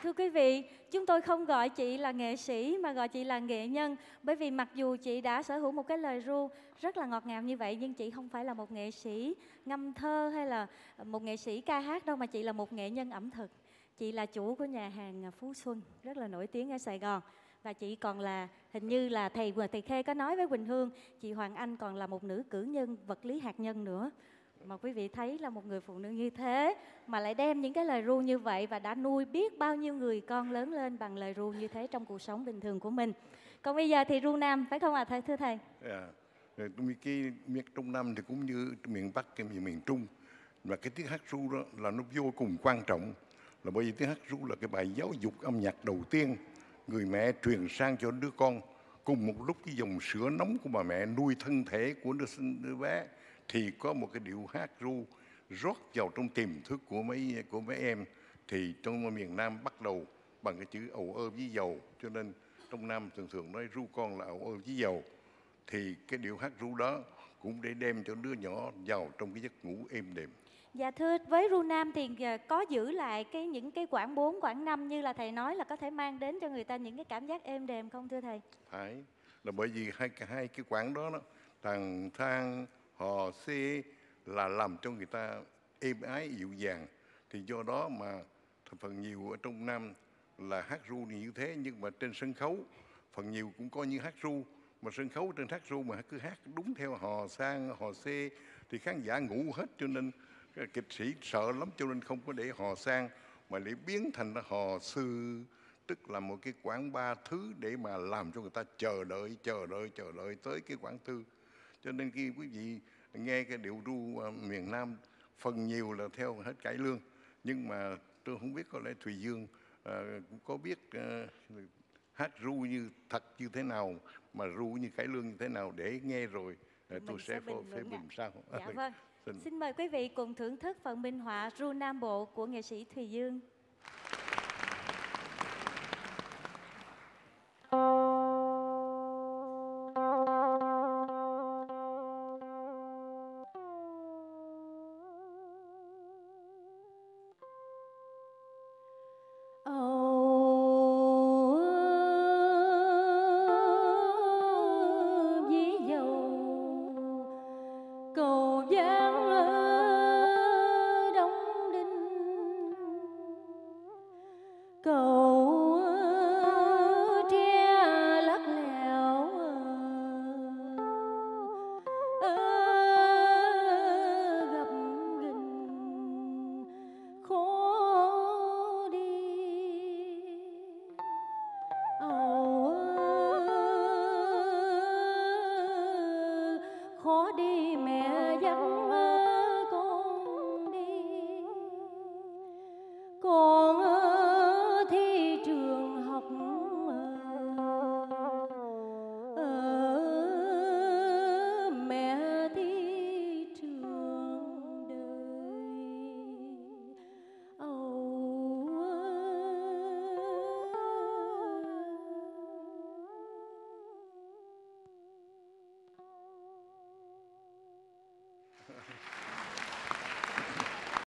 Thưa quý vị, chúng tôi không gọi chị là nghệ sĩ mà gọi chị là nghệ nhân. Bởi vì mặc dù chị đã sở hữu một cái lời ru rất là ngọt ngào như vậy, nhưng chị không phải là một nghệ sĩ ngâm thơ hay là một nghệ sĩ ca hát đâu, mà chị là một nghệ nhân ẩm thực. Chị là chủ của nhà hàng Phú Xuân, rất là nổi tiếng ở Sài Gòn. Và chị còn là, hình như là thầy Khê có nói với Quỳnh Hương, chị Hoàng Anh còn là một nữ cử nhân vật lý hạt nhân nữa. Mà quý vị thấy là một người phụ nữ như thế mà lại đem những cái lời ru như vậy và đã nuôi biết bao nhiêu người con lớn lên bằng lời ru như thế trong cuộc sống bình thường của mình. Còn bây giờ thì ru nam, phải không ạ thưa thầy? Cái miền Trung Nam thì cũng như miền Bắc, cái miền Trung, và cái tiếng hát ru đó là nó vô cùng quan trọng, là bởi vì tiếng hát ru là cái bài giáo dục âm nhạc đầu tiên người mẹ truyền sang cho đứa con. Cùng một lúc cái dòng sữa nóng của bà mẹ nuôi thân thể của đứa bé, thì có một cái điệu hát ru rót vào trong tiềm thức của mấy em. Thì trong miền Nam bắt đầu bằng cái chữ ầu ơ với dầu, cho nên trong Nam thường thường nói ru con là ầu ơ với dầu. Thì cái điệu hát ru đó cũng để đem cho đứa nhỏ vào trong cái giấc ngủ êm đềm. Dạ thưa, với ru nam thì có giữ lại những cái quãng 4, quãng 5 như là thầy nói, là có thể mang đến cho người ta những cái cảm giác êm đềm không thưa thầy? Phải, là bởi vì hai cái quãng đó, thằng thang hò xê là làm cho người ta êm ái dịu dàng. Thì do đó mà phần nhiều ở trong Nam là hát ru như thế, nhưng mà trên sân khấu phần nhiều cũng coi như hát ru. Mà sân khấu trên hát ru mà cứ hát đúng theo hò sang hò xê thì khán giả ngủ hết, cho nên kịch sĩ sợ lắm, cho nên không có để hò sang mà để biến thành hò sư, tức là một cái quãng 3 thứ để mà làm cho người ta chờ đợi tới cái quãng tư. Cho nên khi quý vị nghe cái điệu ru miền Nam phần nhiều là theo hết cải lương, nhưng mà tôi không biết có lẽ Thùy Dương cũng có biết hát ru như thật như thế nào, mà ru như cải lương như thế nào, để nghe rồi tôi sẽ phê bình sau. Dạ vâng. Xin mời quý vị cùng thưởng thức phần minh họa ru Nam Bộ của nghệ sĩ Thùy Dương. Cầu Giang ở Đông Đinh, cầu